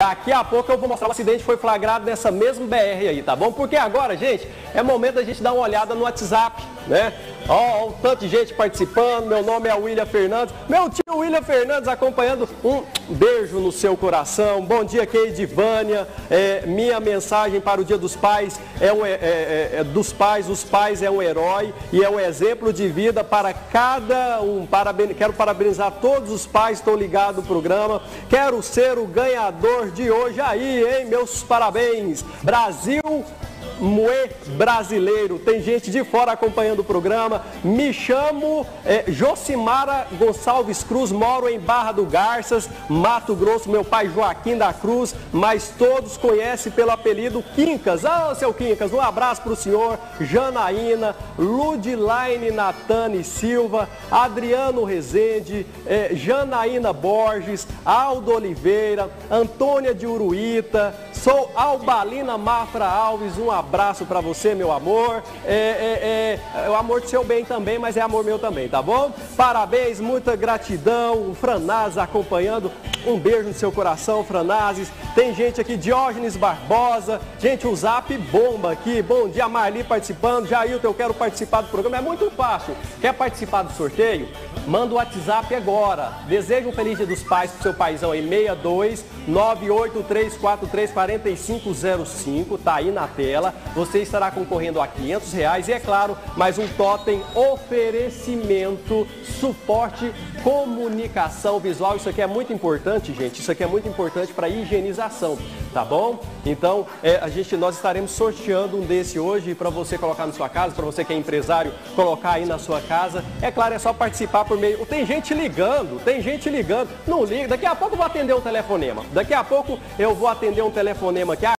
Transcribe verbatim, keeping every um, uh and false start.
Daqui a pouco eu vou mostrar o acidente que foi flagrado nessa mesma B R aí, tá bom? Porque agora, gente, é momento da gente dar uma olhada no WhatsApp, né? Ó, ó, um tanto de gente participando. Meu nome é William Fernandes. Meu tio William Fernandes acompanhando. Um beijo no seu coração. Bom dia, Keidivânia. É, minha mensagem para o Dia dos Pais é, um, é, é, é dos pais. Os pais é um herói e é um exemplo de vida para cada um. Paraben... Quero parabenizar todos os pais que estão ligados no programa. Quero ser o ganhador de hoje aí, hein? Meus parabéns. Brasil Moe brasileiro, tem gente de fora acompanhando o programa. Me chamo é, Josimara Gonçalves Cruz, moro em Barra do Garças, Mato Grosso. Meu pai Joaquim da Cruz, mas todos conhecem pelo apelido Quincas. Ah, seu Quincas, um abraço para o senhor. Janaína, Ludilaine Natane Silva, Adriano Rezende, é, Janaína Borges, Aldo Oliveira, Antônia de Uruíta, sou Albalina Mafra Alves, um abraço. Abraço para você, meu amor. É, é, é, é o amor do seu bem também, mas é amor meu também, tá bom? Parabéns, muita gratidão. O Franazes acompanhando. Um beijo no seu coração, Franazes. Tem gente aqui, Diógenes Barbosa. Gente, o Zap bomba aqui. Bom dia, Marli participando. Jailton, eu quero participar do programa. É muito fácil. Quer participar do sorteio? Manda o WhatsApp agora. Deseja um feliz Dia dos Pais pro seu paizão aí, seis dois nove oito três quatro três quatro cinco zero cinco, tá aí na tela. Você estará concorrendo a quinhentos reais e, é claro, mais um totem oferecimento, suporte, comunicação visual. Isso aqui é muito importante, gente. Isso aqui é muito importante para higienização, tá bom? Então, é, a gente, nós estaremos sorteando um desse hoje para você colocar na sua casa, para você que é empresário, colocar aí na sua casa. É claro, é só participar por meio... Tem gente ligando, tem gente ligando. Não liga, daqui a pouco eu vou atender um telefonema. Daqui a pouco eu vou atender um telefonema aqui.